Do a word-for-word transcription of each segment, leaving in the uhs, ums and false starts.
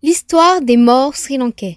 L'histoire des morts sri-lankais.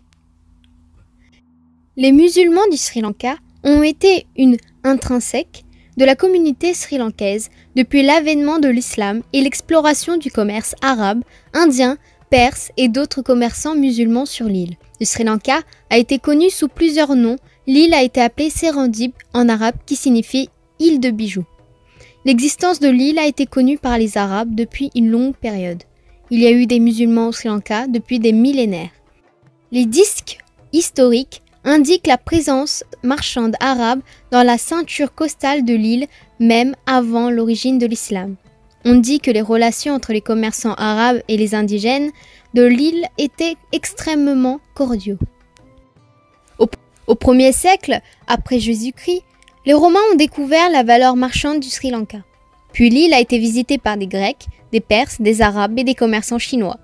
Les musulmans du Sri Lanka ont été une intrinsèque de la communauté sri-lankaise depuis l'avènement de l'islam et l'exploration du commerce arabe, indien, perse et d'autres commerçants musulmans sur l'île. Le Sri Lanka a été connu sous plusieurs noms. L'île a été appelée Serendip en arabe qui signifie île de bijoux. L'existence de l'île a été connue par les Arabes depuis une longue période. Il y a eu des musulmans au Sri Lanka depuis des millénaires. Les disques historiques indiquent la présence marchande arabe dans la ceinture costale de l'île, même avant l'origine de l'islam. On dit que les relations entre les commerçants arabes et les indigènes de l'île étaient extrêmement cordiaux. Au, au premier siècle, après Jésus-Christ, les Romains ont découvert la valeur marchande du Sri Lanka. Puis l'île a été visitée par des Grecs, des Perses, des Arabes et des commerçants chinois.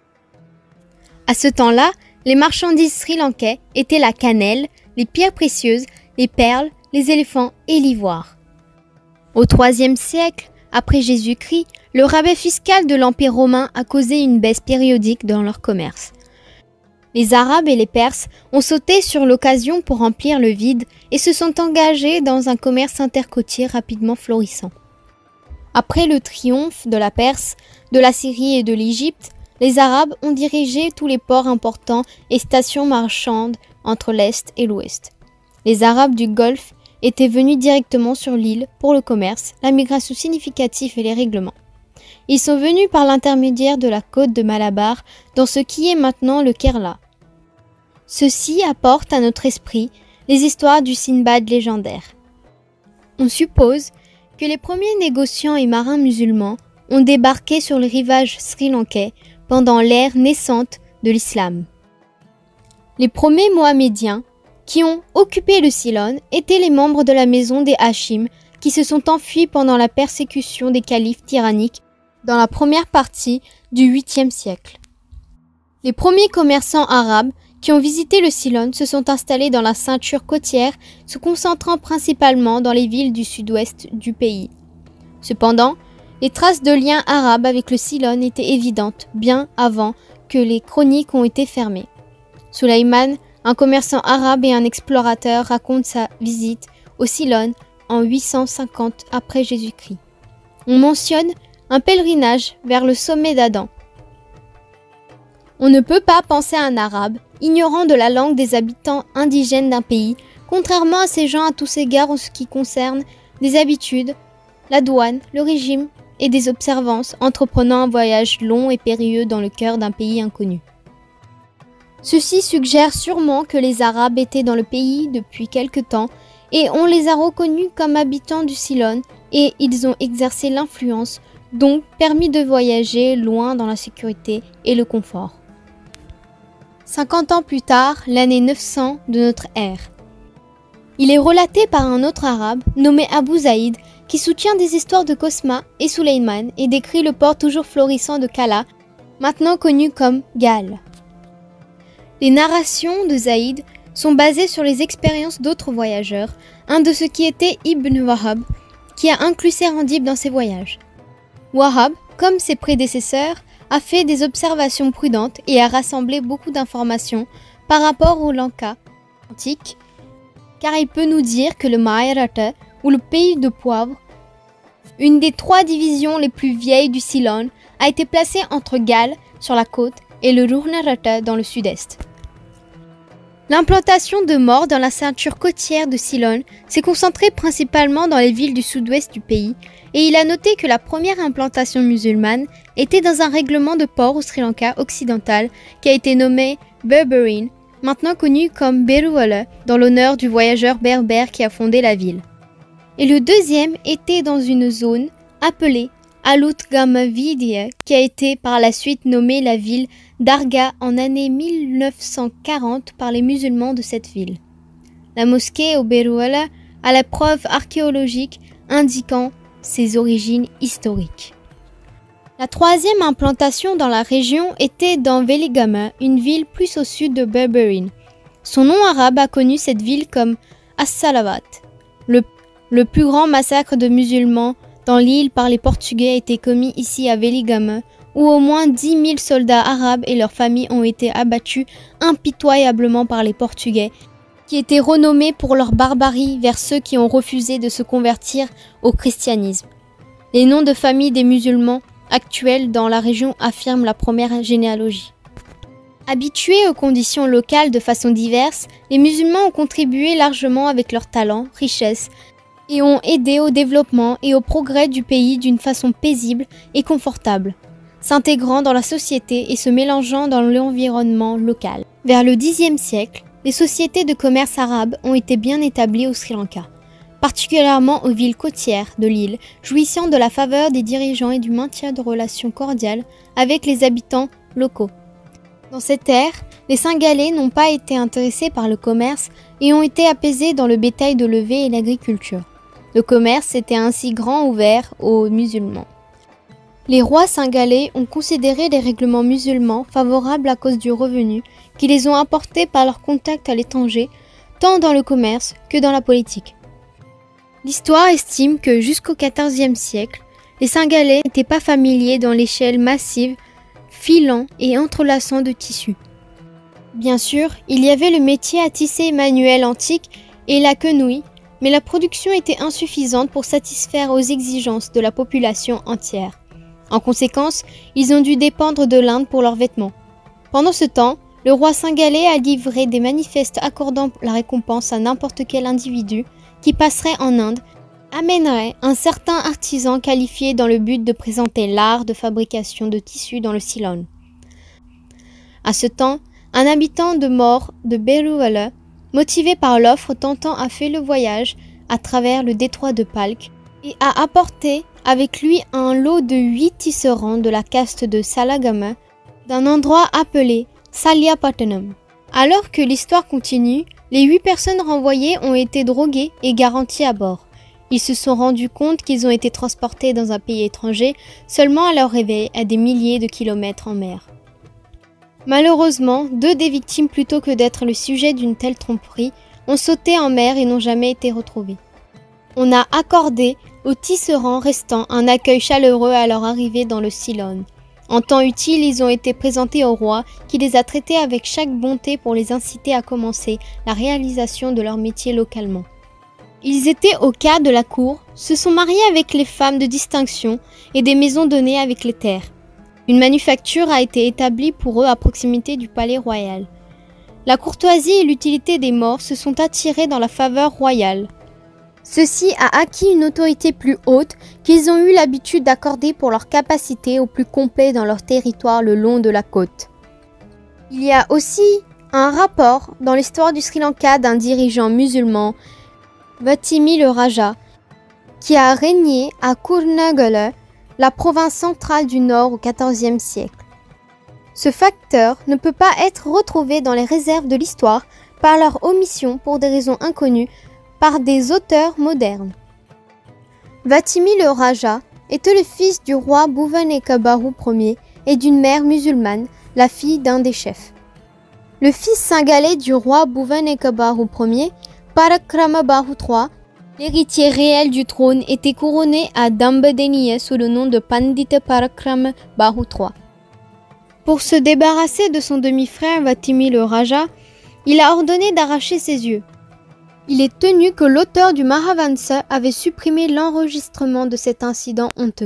À ce temps-là, les marchandises sri-lankais étaient la cannelle, les pierres précieuses, les perles, les éléphants et l'ivoire. Au troisième siècle, après Jésus-Christ, le rabais fiscal de l'Empire romain a causé une baisse périodique dans leur commerce. Les Arabes et les Perses ont sauté sur l'occasion pour remplir le vide et se sont engagés dans un commerce intercôtier rapidement florissant. Après le triomphe de la Perse, de la Syrie et de l'Égypte, les Arabes ont dirigé tous les ports importants et stations marchandes entre l'Est et l'Ouest. Les Arabes du Golfe étaient venus directement sur l'île pour le commerce, la migration significative et les règlements. Ils sont venus par l'intermédiaire de la côte de Malabar dans ce qui est maintenant le Kerala. Ceci apporte à notre esprit les histoires du Sindbad légendaire. On suppose que les premiers négociants et marins musulmans ont débarqué sur le rivage sri-lankais pendant l'ère naissante de l'islam. Les premiers Mohamédiens qui ont occupé le Ceylon étaient les membres de la maison des Hachim qui se sont enfuis pendant la persécution des califes tyranniques dans la première partie du huitième siècle. Les premiers commerçants arabes qui ont visité le Ceylon se sont installés dans la ceinture côtière, se concentrant principalement dans les villes du sud-ouest du pays. Cependant, les traces de liens arabes avec le Ceylon étaient évidentes bien avant que les chroniques ont été fermées. Sulayman, un commerçant arabe et un explorateur, raconte sa visite au Ceylon en huit cent cinquante après Jésus-Christ. On mentionne un pèlerinage vers le sommet d'Adam. On ne peut pas penser à un arabe, ignorant de la langue des habitants indigènes d'un pays, contrairement à ces gens à tous égards en ce qui concerne des habitudes, la douane, le régime et des observances, entreprenant un voyage long et périlleux dans le cœur d'un pays inconnu. Ceci suggère sûrement que les Arabes étaient dans le pays depuis quelque temps et on les a reconnus comme habitants du Ceylon et ils ont exercé l'influence, donc permis de voyager loin dans la sécurité et le confort. cinquante ans plus tard, l'année neuf cents de notre ère. Il est relaté par un autre arabe nommé Abu Zaïd qui soutient des histoires de Cosma et Sulayman et décrit le port toujours florissant de Kala, maintenant connu comme Galles. Les narrations de Zaïd sont basées sur les expériences d'autres voyageurs, un de ceux qui était Ibn Wahab, qui a inclus Serendip dans ses voyages. Wahab, comme ses prédécesseurs, a fait des observations prudentes et a rassemblé beaucoup d'informations par rapport au Lanka antique, car il peut nous dire que le Maharashtra, ou le pays de poivre, une des trois divisions les plus vieilles du Ceylon, a été placée entre Galles, sur la côte, et le Ruhnarata dans le sud-est. L'implantation de morts dans la ceinture côtière de Ceylon s'est concentrée principalement dans les villes du sud-ouest du pays, et il a noté que la première implantation musulmane était dans un règlement de port au Sri Lanka occidental qui a été nommé Berberine, maintenant connu comme Beruwala, dans l'honneur du voyageur berbère qui a fondé la ville. Et le deuxième était dans une zone appelée Alutgamavidia, qui a été par la suite nommée la ville d'Arga en année mille neuf cent quarante par les musulmans de cette ville. La mosquée au Beruwala a la preuve archéologique indiquant ses origines historiques. La troisième implantation dans la région était dans Veligama, une ville plus au sud de Berberine. Son nom arabe a connu cette ville comme As-Salawat. Le, le plus grand massacre de musulmans dans l'île par les Portugais a été commis ici à Veligama où au moins dix mille soldats arabes et leurs familles ont été abattus impitoyablement par les Portugais, qui étaient renommés pour leur barbarie vers ceux qui ont refusé de se convertir au christianisme. Les noms de famille des musulmans actuels dans la région affirment la première généalogie. Habitués aux conditions locales de façon diverse, les musulmans ont contribué largement avec leurs talents, richesses, et ont aidé au développement et au progrès du pays d'une façon paisible et confortable, s'intégrant dans la société et se mélangeant dans l'environnement local. Vers le dixième siècle, les sociétés de commerce arabes ont été bien établies au Sri Lanka, particulièrement aux villes côtières de l'île, jouissant de la faveur des dirigeants et du maintien de relations cordiales avec les habitants locaux. Dans cette ère, les Singhalais n'ont pas été intéressés par le commerce et ont été apaisés dans le bétail de levée et l'agriculture. Le commerce était ainsi grand ouvert aux musulmans. Les rois singhalais ont considéré les règlements musulmans favorables à cause du revenu qui les ont apportés par leur contact à l'étranger, tant dans le commerce que dans la politique. L'histoire estime que jusqu'au quatorzième siècle, les Singhalais n'étaient pas familiers dans l'échelle massive, filant et entrelaçant de tissus. Bien sûr, il y avait le métier à tisser manuel antique et la quenouille, mais la production était insuffisante pour satisfaire aux exigences de la population entière. En conséquence, ils ont dû dépendre de l'Inde pour leurs vêtements. Pendant ce temps, le roi singhalais a livré des manifestes accordant la récompense à n'importe quel individu qui passerait en Inde, amènerait un certain artisan qualifié dans le but de présenter l'art de fabrication de tissus dans le Ceylon. À ce temps, un habitant de Mor de Beruwala, motivé par l'offre tentant, a fait le voyage à travers le détroit de Palk et a apporté avec lui un lot de huit tisserands de la caste de Salagama d'un endroit appelé Saliapattanam. Alors que l'histoire continue, les huit personnes renvoyées ont été droguées et garanties à bord. Ils se sont rendus compte qu'ils ont été transportés dans un pays étranger seulement à leur réveil à des milliers de kilomètres en mer. Malheureusement, deux des victimes, plutôt que d'être le sujet d'une telle tromperie, ont sauté en mer et n'ont jamais été retrouvés. On a accordé aux tisserands restants un accueil chaleureux à leur arrivée dans le Ceylon. En temps utile, ils ont été présentés au roi, qui les a traités avec chaque bonté pour les inciter à commencer la réalisation de leur métier localement. Ils étaient au cas de la cour, se sont mariés avec les femmes de distinction et des maisons données avec les terres. Une manufacture a été établie pour eux à proximité du palais royal. La courtoisie et l'utilité des morts se sont attirés dans la faveur royale. Ceci a acquis une autorité plus haute qu'ils ont eu l'habitude d'accorder pour leur capacité au plus complet dans leur territoire le long de la côte. Il y a aussi un rapport dans l'histoire du Sri Lanka d'un dirigeant musulman, Vatimi le Raja, qui a régné à Kurnagala, la province centrale du Nord au quatorzième siècle. Ce facteur ne peut pas être retrouvé dans les réserves de l'histoire par leur omission pour des raisons inconnues par des auteurs modernes. Vatimi le Raja était le fils du roi Bhuvaneka Bahu Ier et d'une mère musulmane, la fille d'un des chefs. Le fils singhalais du roi Bhuvaneka Bahu Ier, Parakrama Bahu trois, l'héritier réel du trône, était couronné à Dambadeniya sous le nom de Pandita Parakrama Bahu trois. Pour se débarrasser de son demi-frère Vatimi le Raja, il a ordonné d'arracher ses yeux. Il est tenu que l'auteur du Mahavansa avait supprimé l'enregistrement de cet incident honteux.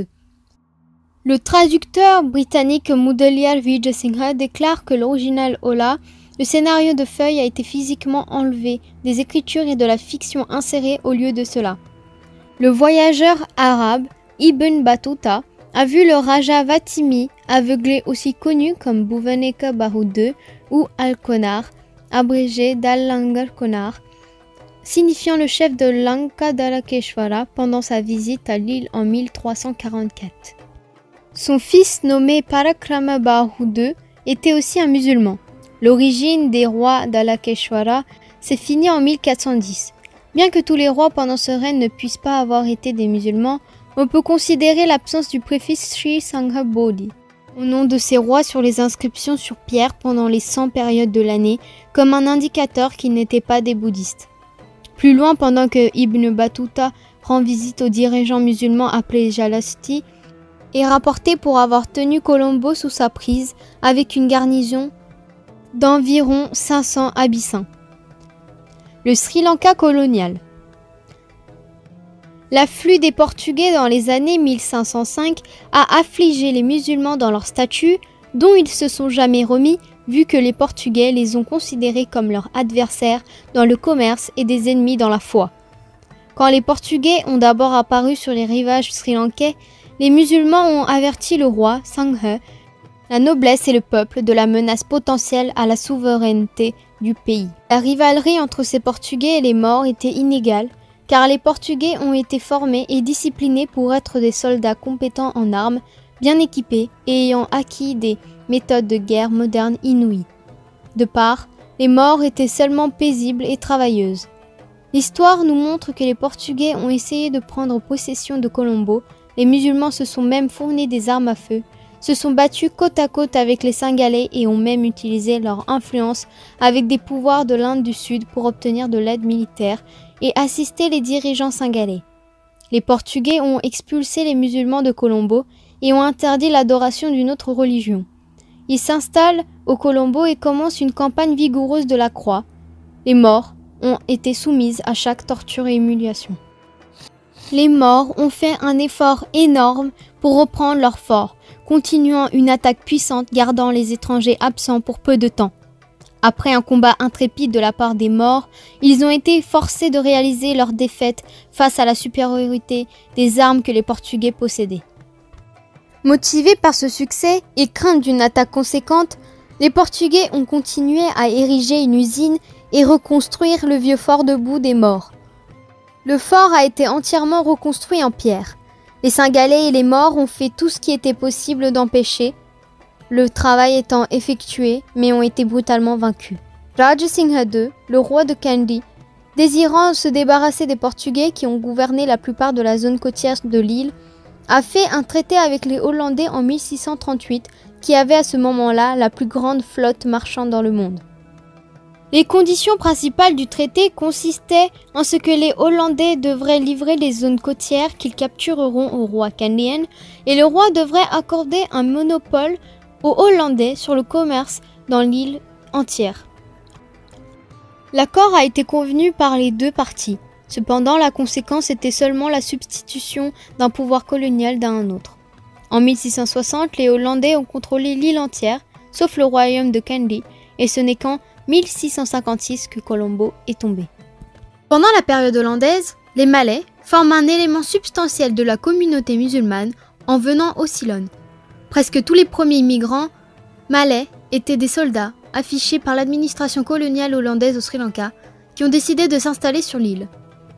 Le traducteur britannique Mudaliar Vijayasinghe déclare que l'original Ola, le scénario de feuilles, a été physiquement enlevé des écritures et de la fiction insérée au lieu de cela. Le voyageur arabe Ibn Battuta a vu le Raja Vatimi, aveuglé, aussi connu comme Bhuvaneka Bahu deux ou Al-Konar, abrégé d'Al-Langar Konar, signifiant le chef de Lankadalakeshwara pendant sa visite à l'île en mille trois cent quarante-quatre. Son fils nommé Parakrama Bahu deux était aussi un musulman. L'origine des rois d'Alakeshwara s'est finie en mille quatre cent dix. Bien que tous les rois pendant ce règne ne puissent pas avoir été des musulmans, on peut considérer l'absence du préfixe Sri Sangha Bodhi au nom de ces rois sur les inscriptions sur pierre pendant les cent périodes de l'année comme un indicateur qu'ils n'étaient pas des bouddhistes. Plus loin, pendant que Ibn Battuta rend visite aux dirigeants musulmans appelés Jalasti, est rapporté pour avoir tenu Colombo sous sa prise avec une garnison d'environ cinq cents habitants. Le Sri Lanka colonial. L'afflux des Portugais dans les années mille cinq cent cinq a affligé les musulmans dans leur statut, dont ils se sont jamais remis, vu que les Portugais les ont considérés comme leurs adversaires dans le commerce et des ennemis dans la foi. Quand les Portugais ont d'abord apparu sur les rivages sri-lankais, les musulmans ont averti le roi Sangha, la noblesse et le peuple de la menace potentielle à la souveraineté du pays. La rivalité entre ces Portugais et les Maures était inégale, car les Portugais ont été formés et disciplinés pour être des soldats compétents en armes, bien équipés et ayant acquis des méthodes de guerre modernes inouïes. De part, les Maures étaient seulement paisibles et travailleuses. L'histoire nous montre que les Portugais ont essayé de prendre possession de Colombo, les musulmans se sont même fournis des armes à feu, se sont battus côte à côte avec les Cingalais et ont même utilisé leur influence avec des pouvoirs de l'Inde du Sud pour obtenir de l'aide militaire et assister les dirigeants cingalais. Les Portugais ont expulsé les musulmans de Colombo et ont interdit l'adoration d'une autre religion. Ils s'installent au Colombo et commencent une campagne vigoureuse de la croix. Les Maures ont été soumises à chaque torture et humiliation. Les Maures ont fait un effort énorme pour reprendre leur fort, continuant une attaque puissante gardant les étrangers absents pour peu de temps. Après un combat intrépide de la part des Maures, ils ont été forcés de réaliser leur défaite face à la supériorité des armes que les Portugais possédaient. Motivés par ce succès et craintes d'une attaque conséquente, les Portugais ont continué à ériger une usine et reconstruire le vieux fort debout des Maures. Le fort a été entièrement reconstruit en pierre. Les Cingalais et les Maures ont fait tout ce qui était possible d'empêcher, le travail étant effectué, mais ont été brutalement vaincus. Raja Singha deux, le roi de Kandy, désirant se débarrasser des Portugais qui ont gouverné la plupart de la zone côtière de l'île, a fait un traité avec les Hollandais en mille six cent trente-huit, qui avaient à ce moment-là la plus grande flotte marchande dans le monde. Les conditions principales du traité consistaient en ce que les Hollandais devraient livrer les zones côtières qu'ils captureront au roi kandien et le roi devrait accorder un monopole aux Hollandais sur le commerce dans l'île entière. L'accord a été convenu par les deux parties. Cependant, la conséquence était seulement la substitution d'un pouvoir colonial à un autre. En mille six cent soixante, les Hollandais ont contrôlé l'île entière, sauf le royaume de Kandy, et ce n'est qu'en mille six cent cinquante-six que Colombo est tombé. Pendant la période hollandaise, les Malais forment un élément substantiel de la communauté musulmane en venant au Ceylon. Presque tous les premiers immigrants malais étaient des soldats affichés par l'administration coloniale hollandaise au Sri Lanka qui ont décidé de s'installer sur l'île.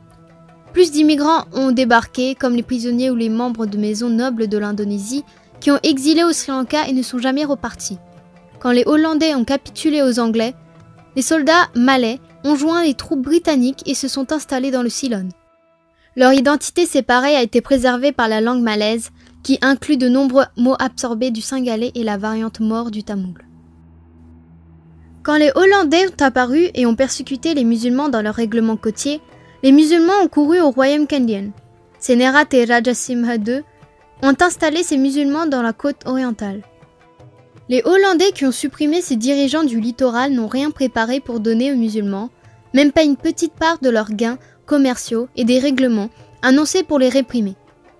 Plus d'immigrants ont débarqué, comme les prisonniers ou les membres de maisons nobles de l'Indonésie, qui ont exilé au Sri Lanka et ne sont jamais repartis. Quand les Hollandais ont capitulé aux Anglais, les soldats malais ont joint les troupes britanniques et se sont installés dans le Ceylon. Leur identité séparée a été préservée par la langue malaise, qui inclut de nombreux mots absorbés du cingalais et la variante maure du tamoul. Quand les Hollandais ont apparu et ont persécuté les musulmans dans leur règlement côtier, les musulmans ont couru au royaume kandien. Senerat et Raja Singha deux ont installé ces musulmans dans la côte orientale. Les Hollandais qui ont supprimé ces dirigeants du littoral n'ont rien préparé pour donner aux musulmans, même pas une petite part de leurs gains commerciaux et des règlements annoncés pour les réprimer.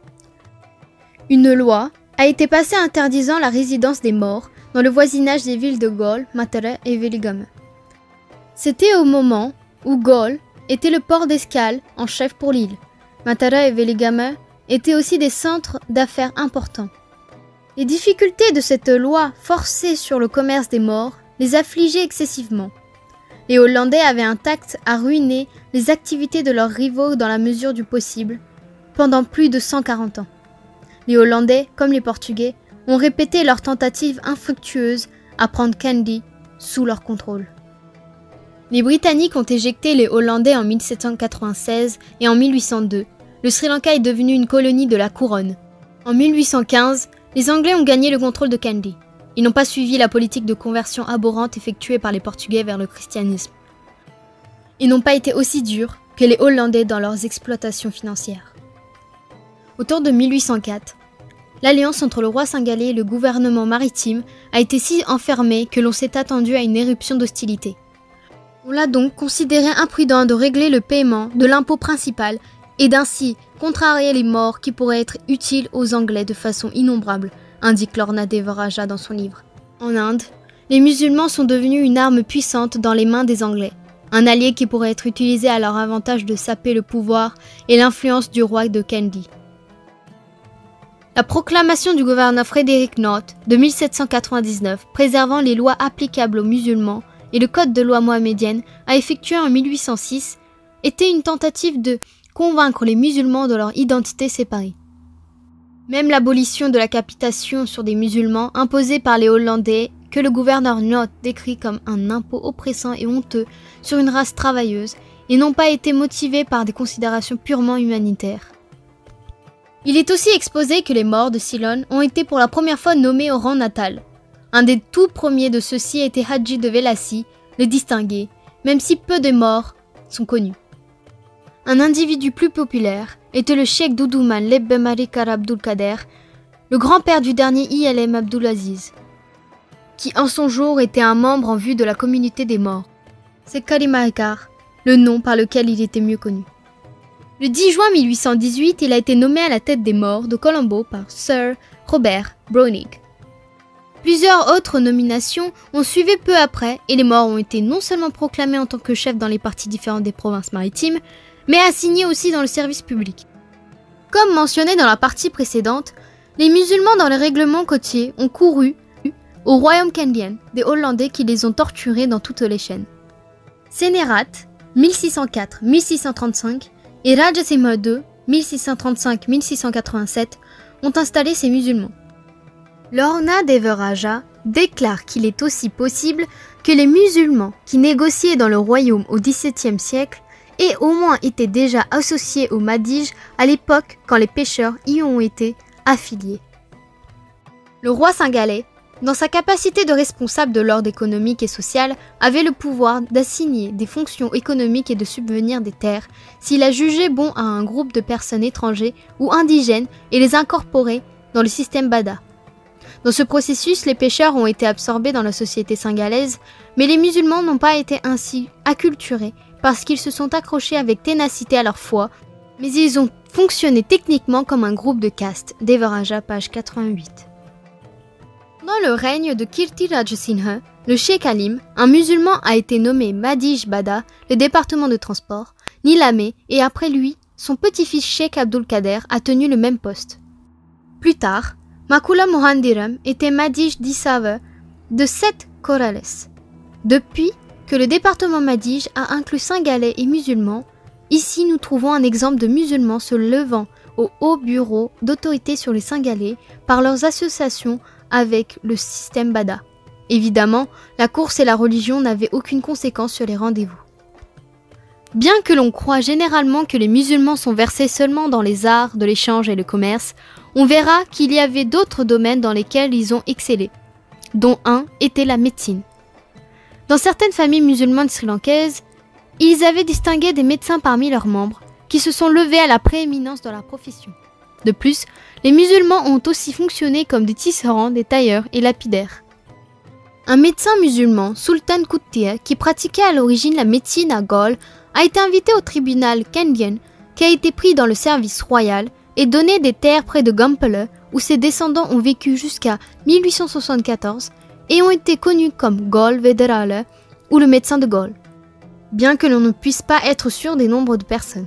Une loi a été passée interdisant la résidence des Maures dans le voisinage des villes de Galle, Matara et Veligame. C'était au moment où Galle était le port d'escale en chef pour l'île. Matara et Veligame étaient aussi des centres d'affaires importants. Les difficultés de cette loi forcée sur le commerce des Maures les affligeaient excessivement. Les Hollandais avaient un tact à ruiner les activités de leurs rivaux dans la mesure du possible, pendant plus de cent quarante ans. Les Hollandais, comme les Portugais, ont répété leurs tentatives infructueuses à prendre Kandy sous leur contrôle. Les Britanniques ont éjecté les Hollandais en mille sept cent quatre-vingt-seize et en mille huit cent deux, le Sri Lanka est devenu une colonie de la couronne. En mille huit cent quinze, les Anglais ont gagné le contrôle de Kandy. Ils n'ont pas suivi la politique de conversion abhorrente effectuée par les Portugais vers le christianisme. Ils n'ont pas été aussi durs que les Hollandais dans leurs exploitations financières. Autour de mille huit cent quatre, l'alliance entre le roi singalais et le gouvernement maritime a été si enfermée que l'on s'est attendu à une éruption d'hostilité. On l'a donc considéré imprudent de régler le paiement de l'impôt principal et d'ainsi contrarier les morts qui pourraient être utiles aux Anglais de façon innombrable, indique Lorna Devaraja dans son livre. En Inde, les musulmans sont devenus une arme puissante dans les mains des Anglais, un allié qui pourrait être utilisé à leur avantage de saper le pouvoir et l'influence du roi de Kandy. La proclamation du gouverneur Frédéric North de mille sept cent quatre-vingt-dix-neuf préservant les lois applicables aux musulmans et le code de loi mohammedienne a effectué en mille huit cent six était une tentative de convaincre les musulmans de leur identité séparée. Même l'abolition de la capitation sur des musulmans imposée par les Hollandais que le gouverneur North décrit comme un impôt oppressant et honteux sur une race travailleuse et n'ont pas été motivés par des considérations purement humanitaires. Il est aussi exposé que les morts de Ceylon ont été pour la première fois nommés au rang natal. Un des tout premiers de ceux-ci était Hadji de Velassie, le distingué, même si peu de morts sont connus. Un individu plus populaire était le cheikh Doudouman Lebbe Marikar Abdul Kader, le grand-père du dernier I L M Abdulaziz, qui en son jour était un membre en vue de la communauté des morts. C'est Karim Marikar, le nom par lequel il était mieux connu. Le dix juin mille huit cent dix-huit, il a été nommé à la tête des morts de Colombo par Sir Robert Browning. Plusieurs autres nominations ont suivi peu après et les morts ont été non seulement proclamés en tant que chefs dans les parties différentes des provinces maritimes, mais assignés aussi dans le service public. Comme mentionné dans la partie précédente, les musulmans dans les règlements côtiers ont couru au royaume kandien des Hollandais qui les ont torturés dans toutes les chaînes. Sénérat, mille six cent quatre à mille six cent trente-cinq, et Rajasimha deux, mille six cent trente-cinq à mille six cent quatre-vingt-sept, ont installé ces musulmans. Lorna Devaraja déclare qu'il est aussi possible que les musulmans qui négociaient dans le royaume au dix-septième siècle aient au moins été déjà associés aux Madij à l'époque quand les pêcheurs y ont été affiliés. Le roi singalais, dans sa capacité de responsable de l'ordre économique et social, avait le pouvoir d'assigner des fonctions économiques et de subvenir des terres s'il a jugé bon à un groupe de personnes étrangers ou indigènes et les incorporer dans le système Bada. Dans ce processus, les pêcheurs ont été absorbés dans la société singalaise, mais les musulmans n'ont pas été ainsi acculturés parce qu'ils se sont accrochés avec ténacité à leur foi, mais ils ont fonctionné techniquement comme un groupe de castes. Devaraja, page quatre-vingt-huit. Pendant le règne de Kirti Rajasinghe, le Cheikh Alim, un musulman, a été nommé Madij Bada, le département de transport, Nilamé, et après lui, son petit-fils Cheikh Abdul Kader a tenu le même poste. Plus tard, Makula Mohandiram était Madij d'Issave de sept Corrales. Depuis que le département Madij a inclus Singalais et musulmans, ici nous trouvons un exemple de musulmans se levant au haut bureau d'autorité sur les Singalais par leurs associations avec le système Bada. Évidemment, la course et la religion n'avaient aucune conséquence sur les rendez-vous. Bien que l'on croie généralement que les musulmans sont versés seulement dans les arts de l'échange et le commerce, on verra qu'il y avait d'autres domaines dans lesquels ils ont excellé, dont un était la médecine. Dans certaines familles musulmanes sri-lankaises, ils avaient distingué des médecins parmi leurs membres, qui se sont levés à la prééminence dans la profession. De plus, les musulmans ont aussi fonctionné comme des tisserands, des tailleurs et lapidaires. Un médecin musulman, Sultan Quttiya, qui pratiquait à l'origine la médecine à Galle, a été invité au tribunal kandien, qui a été pris dans le service royal et donné des terres près de Gampele, où ses descendants ont vécu jusqu'à mille huit cent soixante-quatorze et ont été connus comme Galle Vedderale ou le médecin de Galle, bien que l'on ne puisse pas être sûr des nombres de personnes.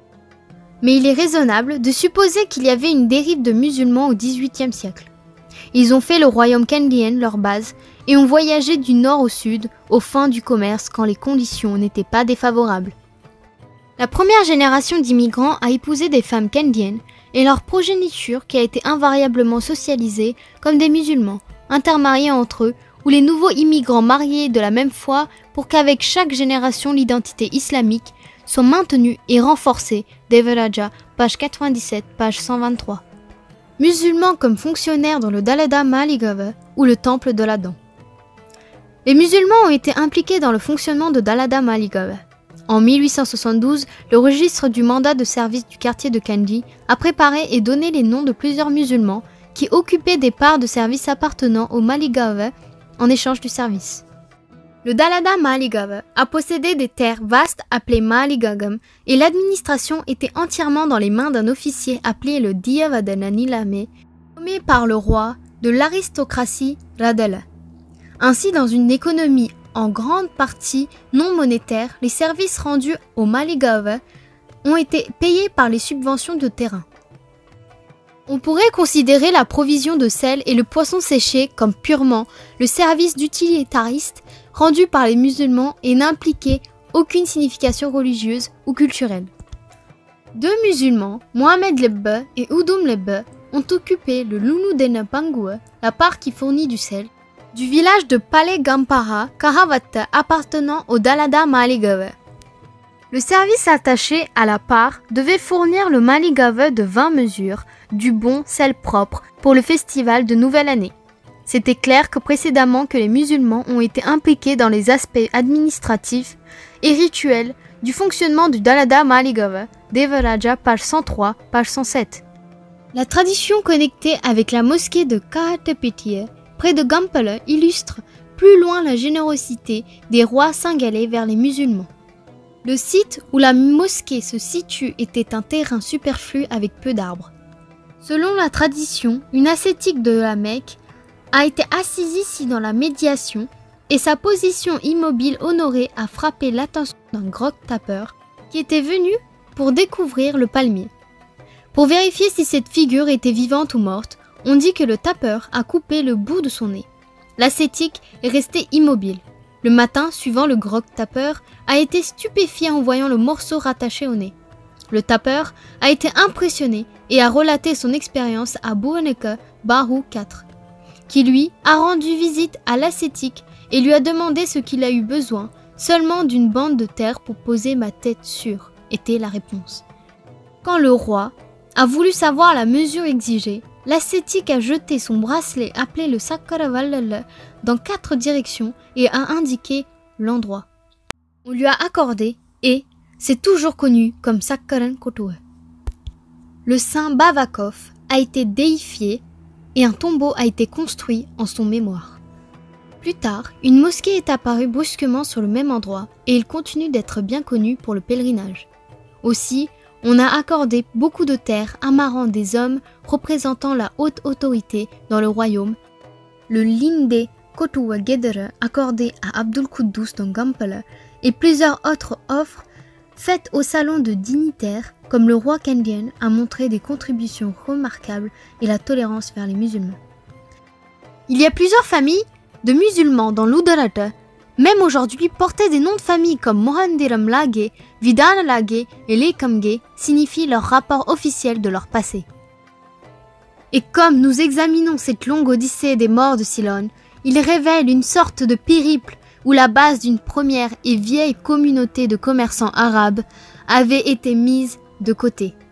Mais il est raisonnable de supposer qu'il y avait une dérive de musulmans au dix-huitième siècle. Ils ont fait le royaume kandien leur base et ont voyagé du nord au sud, aux fins du commerce quand les conditions n'étaient pas défavorables. La première génération d'immigrants a épousé des femmes kandiennes et leur progéniture qui a été invariablement socialisée comme des musulmans, intermariés entre eux, ou les nouveaux immigrants mariés de la même foi pour qu'avec chaque génération l'identité islamique soit maintenue et renforcée. Devaraja, page quatre-vingt-dix-sept, page cent vingt-trois. Musulmans comme fonctionnaires dans le Dalada Maligava ou le temple de la dent. Les musulmans ont été impliqués dans le fonctionnement de Dalada Maligava. En mille huit cent soixante-douze, le registre du mandat de service du quartier de Kandy a préparé et donné les noms de plusieurs musulmans qui occupaient des parts de service appartenant au Maligawe en échange du service. Le Dalada Maligawe a possédé des terres vastes appelées Maligagam et l'administration était entièrement dans les mains d'un officier appelé le Diyavadana Nilame, nommé par le roi de l'aristocratie Radala. Ainsi, dans une économie en grande partie non monétaire, les services rendus au Maligawe ont été payés par les subventions de terrain. On pourrait considérer la provision de sel et le poisson séché comme purement le service d'utilitariste rendu par les musulmans et n'impliquait aucune signification religieuse ou culturelle. Deux musulmans, Mohamed Lebbe et Oudoum Lebbe, ont occupé le Luludena Pangue, la part qui fournit du sel, du village de Palais Gampara, Karawata appartenant au Dalada Maligawe. Le service attaché à la part devait fournir le Maligawe de vingt mesures du bon sel propre pour le festival de Nouvelle Année. C'était clair que précédemment que les musulmans ont été impliqués dans les aspects administratifs et rituels du fonctionnement du Dalada Maligawe, Devaraja, page cent trois, page cent sept. La tradition connectée avec la mosquée de Kahatepitiye, près de Gampala, illustre plus loin la générosité des rois singalais vers les musulmans. Le site où la mosquée se situe était un terrain superflu avec peu d'arbres. Selon la tradition, une ascétique de la Mecque a été assise ici dans la médiation et sa position immobile honorée a frappé l'attention d'un grog-tapeur qui était venu pour découvrir le palmier. Pour vérifier si cette figure était vivante ou morte, on dit que le tapeur a coupé le bout de son nez. L'ascétique est resté immobile. Le matin suivant, le grog-tapeur a été stupéfié en voyant le morceau rattaché au nez. Le tapeur a été impressionné et a relaté son expérience à Bouaneka Baru quatre, qui lui a rendu visite à l'ascétique et lui a demandé ce qu'il a eu besoin. Seulement d'une bande de terre pour poser ma tête sûre, était la réponse. Quand le roi a voulu savoir la mesure exigée, l'ascétique a jeté son bracelet appelé le Sakaravalala dans quatre directions et a indiqué l'endroit. On lui a accordé et c'est toujours connu comme Sakkaran Kotoe. Le saint Bavakov a été déifié et un tombeau a été construit en son mémoire. Plus tard, une mosquée est apparue brusquement sur le même endroit et il continue d'être bien connu pour le pèlerinage. Aussi, on a accordé beaucoup de terres amarrant des hommes représentant la haute autorité dans le royaume. Le Linde Kotuwa Gedere accordé à Abdul Quddus dans Gampala et plusieurs autres offres faites au salon de dignitaires comme le roi Kandyan a montré des contributions remarquables et la tolérance vers les musulmans. Il y a plusieurs familles de musulmans dans l'Udarata, même aujourd'hui porter des noms de famille comme Mohandiram Lage, Vidana Lage et Lekamge signifient leur rapport officiel de leur passé. Et comme nous examinons cette longue odyssée des morts de Ceylon, il révèle une sorte de périple où la base d'une première et vieille communauté de commerçants arabes avait été mise de côté.